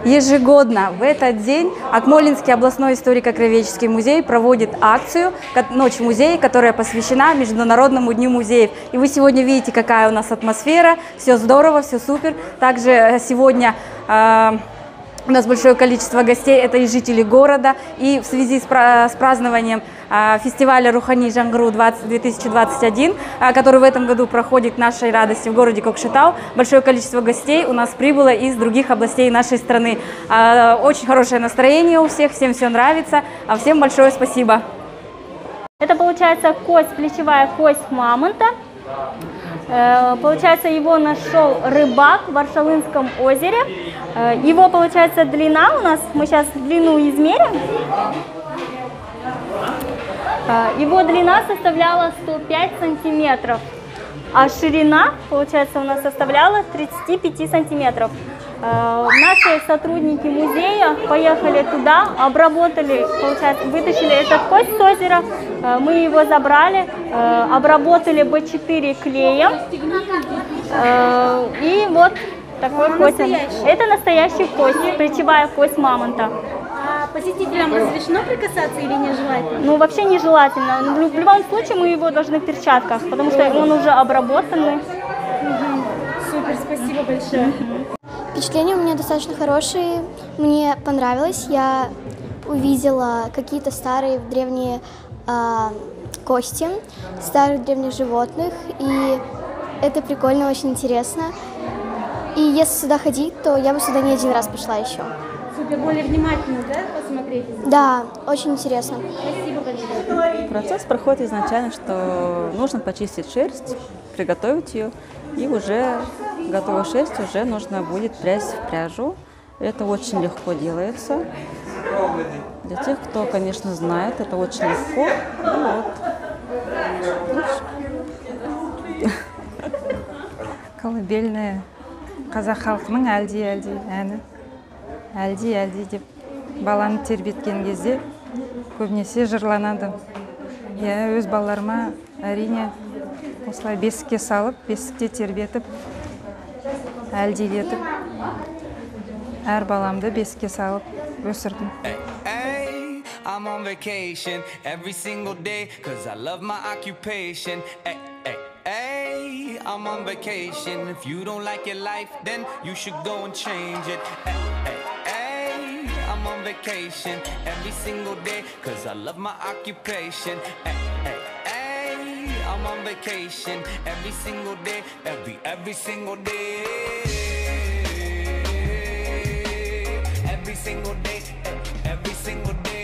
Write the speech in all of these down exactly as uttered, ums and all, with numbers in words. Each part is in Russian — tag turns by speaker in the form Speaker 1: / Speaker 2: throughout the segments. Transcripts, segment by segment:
Speaker 1: Ежегодно в этот день Акмолинский областной историко-краеведческий музей проводит акцию «Ночь музея», которая посвящена Международному дню музеев. И вы сегодня видите, какая у нас атмосфера, все здорово, все супер. Также сегодня э, у нас большое количество гостей, это и жители города, и в связи с, пра с празднованием э, фестиваля Рухани Жаңғыру две тысячи двадцать один, э, который в этом году проходит к нашей радости в городе Кокшетау, большое количество гостей у нас прибыло из других областей нашей страны. Э, очень хорошее настроение у всех, всем все нравится, а всем большое спасибо.
Speaker 2: Это получается кость, плечевая кость мамонта. Получается, его нашел рыбак в Аршалынском озере. Его, получается, длина у нас, мы сейчас длину измерим. Его длина составляла сто пять сантиметров, а ширина, получается, у нас составляла тридцать пять сантиметров. Наши сотрудники музея поехали туда, обработали, получается, вытащили этот кость с озера, мы его забрали, обработали бэ четыре клеем, и вот такой кость. Это настоящий кость, плечевая кость мамонта.
Speaker 3: А посетителям разрешено прикасаться или нежелательно?
Speaker 2: Ну, вообще нежелательно. В любом случае мы его должны в перчатках, потому что он уже обработанный.
Speaker 3: Угу. Супер, спасибо большое.
Speaker 4: Впечатления у меня достаточно хорошие, мне понравилось, я увидела какие-то старые древние э, кости старых древних животных, и это прикольно, очень интересно. И если сюда ходить, то я бы сюда не один раз пришла еще.
Speaker 3: Супер, более внимательно, да, посмотреть?
Speaker 4: Да, очень интересно.
Speaker 3: Спасибо большое.
Speaker 5: Процесс проходит изначально, что нужно почистить шерсть, приготовить ее, и уже готовую шерсть уже нужно будет прясть в пряжу. Это очень легко делается. Для тех, кто, конечно, знает, это очень легко. Ну, вот.
Speaker 6: Колыбельная қазақ халқының әлди әлди әні. Әлди әлди деп баланы тербеткен кезде көбінесе жырланады. Я өз балаларыма әрине осылай бесікке салып, бесікте тербетіп, әлдилетіп, әр баламды бесікке салып өсірдім.
Speaker 7: I'm on vacation every single day cause I love my occupation. Ay, ay, ay, I'm on vacation. If you don't like your life, then you should go and change it. Ay, ay, ay, I'm on vacation every single day cause I love my occupation. Ay, ay, ay, I'm on vacation every single day, every, every single day. Every single day, every single day.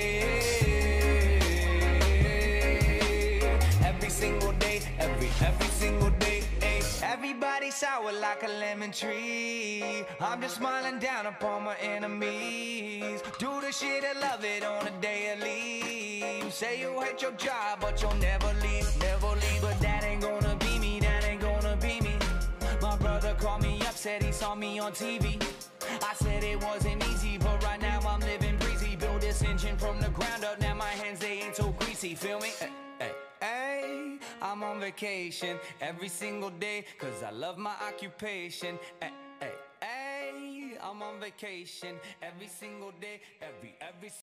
Speaker 7: Every single day, every, every single day. Everybody sour like a lemon tree. I'm just smiling down upon my enemies. Do the shit I love it on a daily. You say you hate your job, but you'll never leave, never leave. But that ain't gonna be me, that ain't gonna be me. My brother called me up, said he saw me on T V. I said it wasn't easy, but right now I'm living breezy. Build this engine from the ground up, now my hands, they ain't so greasy, feel me? Hey, hey, hey, I'm on vacation every single day, cause I love my occupation. Hey, hey, hey, I'm on vacation every single day, every, every